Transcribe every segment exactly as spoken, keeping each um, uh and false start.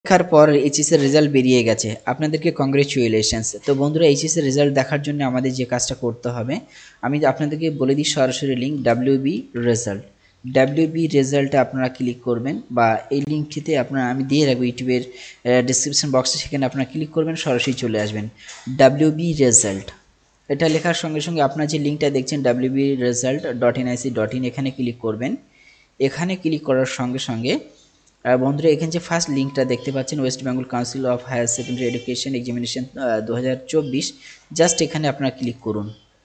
দেখার পর এইচএস এর রেজাল্ট বেরিয়ে গেছে, আপনাদেরকে কংগ্রেচুলেশনস। তো বন্ধুরা, এইচএস এর রেজাল্ট দেখার জন্য আমাদের যে কাজটা করতে হবে আমি আপনাদেরকে বলে দিই সরাসরি লিঙ্ক ডাব্লিউবি রেজাল্ট। ডাব্লিউবি রেজাল্টে আপনারা ক্লিক করবেন, বা এই লিঙ্কটিতে আপনারা আমি দিয়ে রাখবো ইউটিউবের ডিসক্রিপশন বক্সে, সেখানে আপনারা ক্লিক করবেন, সরাসরি চলে আসবেন ডাব্লিউবি রেজাল্ট। এটা লেখার সঙ্গে সঙ্গে আপনার যে লিঙ্কটা দেখছেন WB result dot NIC dot in, এখানে ক্লিক করবেন। এখানে ক্লিক করার সঙ্গে সঙ্গে বন্ধুরা এখানে যে ফার্স্ট লিঙ্কটা দেখতে পাচ্ছেন West Bengal council of higher secondary education examination দু হাজার চব্বিশ, জাস্ট এখানে আপনারা ক্লিক করুন।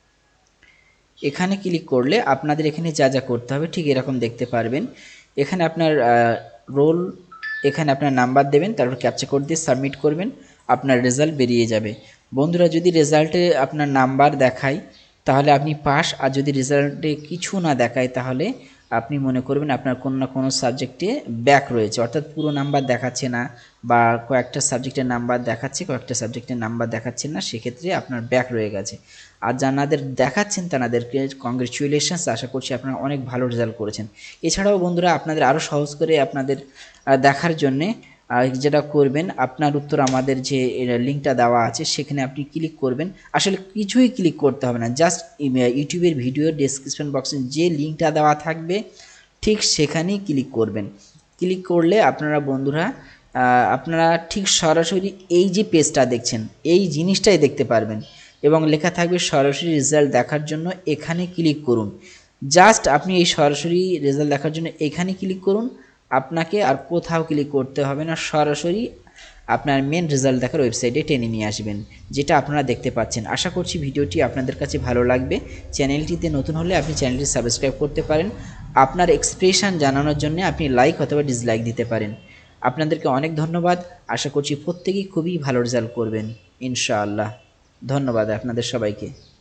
এখানে ক্লিক করলে আপনাদের এখানে যা যা করতে হবে ঠিক এরকম দেখতে পারবেন। এখানে আপনার রোল, এখানে আপনার নাম্বার দেবেন, তারপর ক্যাপচা কোড দিয়ে সাবমিট করবেন, আপনার রেজাল্ট বেরিয়ে যাবে। বন্ধুরা, যদি রেজাল্টে আপনার নাম্বার দেখায় তাহলে আপনি পাস, আর যদি রেজাল্টে কিছু না দেখায় তাহলে আপনি মনে করবেন আপনার কোনো না কোনো সাবজেক্টে ব্যাক রয়েছে, অর্থাৎ পুরো নাম্বার দেখাচ্ছে না, বা কয়েকটা সাবজেক্টের নাম্বার দেখাচ্ছে, কয়েকটা সাবজেক্টের নাম্বার দেখাচ্ছে না, সেক্ষেত্রে আপনার ব্যাক রয়ে গেছে। আর যাদের দেখাচ্ছেন তাদেরকে কংগ্রেচুলেশনস, আশা করছি আপনারা অনেক ভালো রেজাল্ট করেছেন। এছাড়াও বন্ধুরা, আপনাদের আরও সহজ করে আপনাদের দেখার জন্যে যেটা করবেন, আপনার উত্তর আমাদের যে লিঙ্কটা দেওয়া আছে সেখানে আপনি ক্লিক করবেন। আসলে কিছুই ক্লিক করতে হবে না, জাস্ট ইউটিউবের ভিডিও ডেসক্রিপশন বক্সে যে লিঙ্কটা দেওয়া থাকবে ঠিক সেখানেই ক্লিক করবেন। ক্লিক করলে আপনারা বন্ধুরা আপনারা ঠিক সরাসরি এই যে পেজটা দেখছেন এই জিনিসটাই দেখতে পারবেন, এবং লেখা থাকবে সরাসরি রেজাল্ট দেখার জন্য এখানে ক্লিক করুন। জাস্ট আপনি এই সরাসরি রেজাল্ট দেখার জন্য এখানে ক্লিক করুন, আপনাকে আর কোথাও ক্লিক করতে হবে না, সরাসরি আপনার মেন রেজাল্ট দেখার ওয়েবসাইটে টেনে নিয়ে আসবেন, যেটা আপনারা দেখতে পাচ্ছেন। আশা করছি ভিডিওটি আপনাদের কাছে ভালো লাগবে। চ্যানেলটিতে নতুন হলে আপনি চ্যানেলটি সাবস্ক্রাইব করতে পারেন। আপনার এক্সপ্রেশন জানানোর জন্য আপনি লাইক অথবা ডিসলাইক দিতে পারেন। আপনাদেরকে অনেক ধন্যবাদ। আশা করছি প্রত্যেকেই খুবই ভালো রেজাল্ট করবেন ইনশাআল্লাহ। ধন্যবাদ আপনাদের সবাইকে।